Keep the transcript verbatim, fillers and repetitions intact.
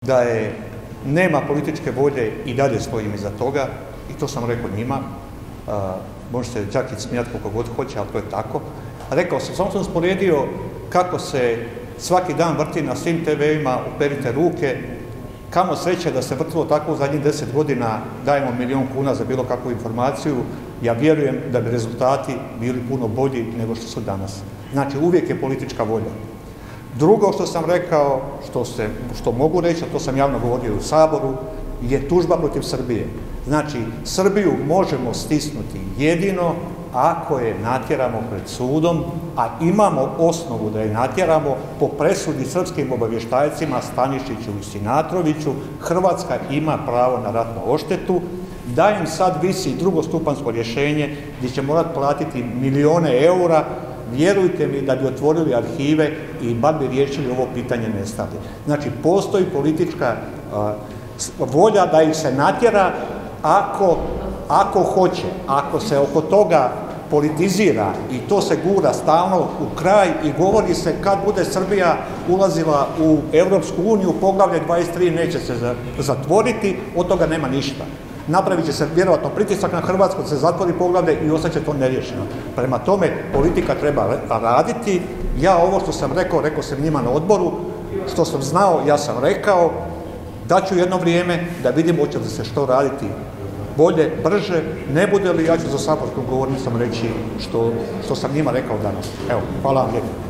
da je nema političke volje i dalje stojim iza toga i to sam rekao njima. Uh, možete čak i smijati koliko god hoće, ali to je tako. Rekao sam, samo sam usporedio kako se svaki dan vrti na svim te veima, uperite ruke, kamo sreće da se vrtilo tako u zadnjih deset godina, dajemo milijon kuna za bilo kakvu informaciju, ja vjerujem da bi rezultati bili puno bolji nego što su danas. Znači, uvijek je politička volja. Drugo što sam rekao, što, se, što mogu reći, a to sam javno govorio u Saboru, je tužba protiv Srbije. Znači, Srbiju možemo stisnuti jedino ako je natjeramo pred sudom, a imamo osnovu da je natjeramo po presudi srpskim obavještajcima Stanišiću i Sinatroviću. Hrvatska ima pravo na ratnu odštetu, da im sad visi drugostupanjsko rješenje gdje će morati platiti milijone eura. Vjerujte mi da bi otvorili arhive i bar bi riješili ovo pitanje nestalih. Znači, postoji politička uh, volja da ih se natjera ako, ako hoće. Ako se oko toga politizira i to se gura stalno u kraj i govori se kad bude Srbija ulazila u Europsku uniju, poglavlje dvadeset tri neće se zatvoriti, od toga nema ništa. Napravit će se vjerojatno pritisak na Hrvatsku, da se zatvori poglavlje i ostaće to neriješeno. Prema tome, politika treba raditi. Ja ovo što sam rekao, rekao sam njima na odboru, što sam znao, ja sam rekao, daću jedno vrijeme da vidimo hoće li se što raditi bolje, brže, ne bude li, ja ću za saborskom govornicom reći što, što sam njima rekao danas. Evo, hvala vam lijepo.